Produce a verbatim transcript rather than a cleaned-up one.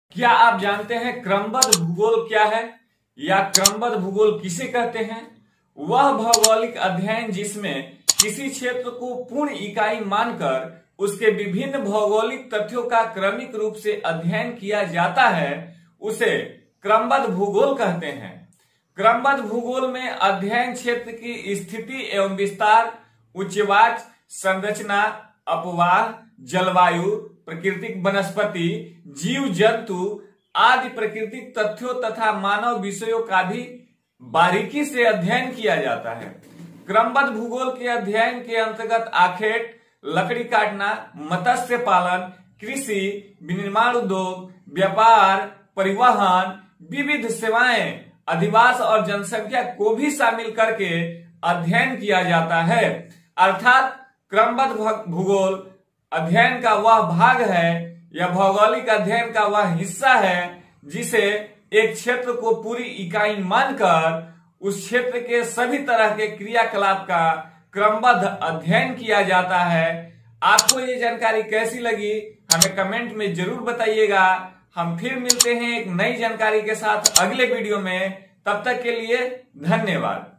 क्या आप जानते हैं क्रमबद्ध भूगोल क्या है या क्रमबद्ध भूगोल किसे कहते हैं? वह भौगोलिक अध्ययन जिसमें किसी क्षेत्र को पूर्ण इकाई मानकर उसके विभिन्न भौगोलिक तथ्यों का क्रमिक रूप से अध्ययन किया जाता है उसे क्रमबद्ध भूगोल कहते हैं। क्रमबद्ध भूगोल में अध्ययन क्षेत्र की स्थिति एवं विस्तार, उच्चवाच, संरचना, अपवाह, जलवायु, प्राकृतिक वनस्पति, जीव जंतु आदि प्राकृतिक तथ्यों तथा मानव विषयों का भी बारीकी से अध्ययन किया जाता है। क्रमबद्ध भूगोल के अध्ययन के अंतर्गत आखेट, लकड़ी काटना, मत्स्य पालन, कृषि, विनिर्माण उद्योग, व्यापार, परिवहन, विविध सेवाएं, अधिवास और जनसंख्या को भी शामिल करके अध्ययन किया जाता है। अर्थात क्रमबद्ध भूगोल अध्ययन का वह भाग है या भौगोलिक अध्ययन का वह हिस्सा है जिसे एक क्षेत्र को पूरी इकाई मानकर उस क्षेत्र के सभी तरह के क्रियाकलाप का क्रमबद्ध अध्ययन किया जाता है। आपको ये जानकारी कैसी लगी हमें कमेंट में जरूर बताइएगा। हम फिर मिलते हैं एक नई जानकारी के साथ अगले वीडियो में। तब तक के लिए धन्यवाद।